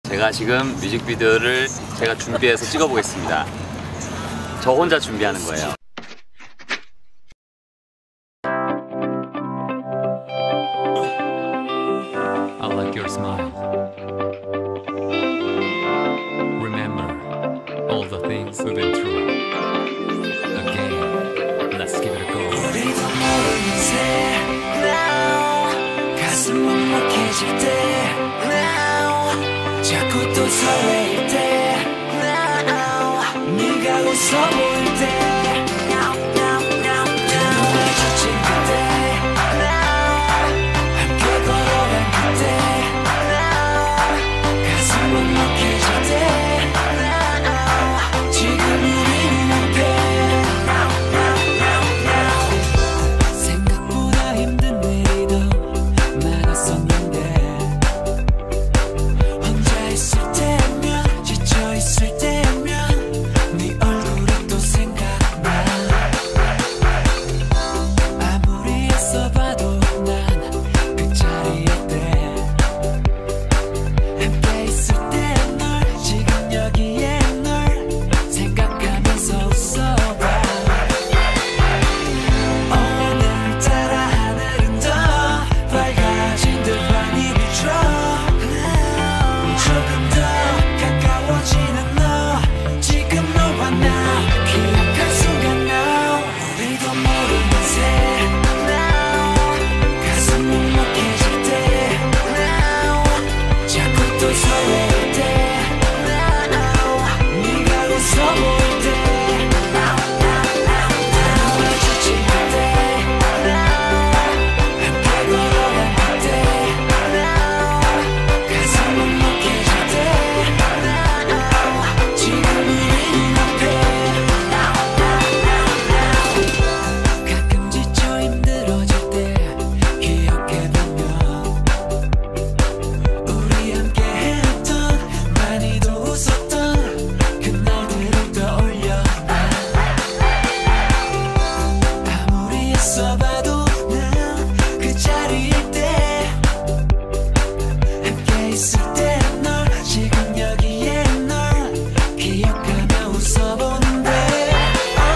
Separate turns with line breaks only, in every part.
제가 지금 뮤직비디오를 제가 준비해서 찍어보겠습니다. 저 혼자 준비하는 거예요.
I like your smile. Remember all the things we've been through. Again, let's give it a go.
우리도 모르는 새 now 가슴 먹먹해질 때 now 자꾸 또 설레일 때 now 네가 웃어 보일 때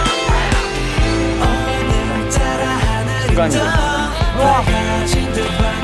시간이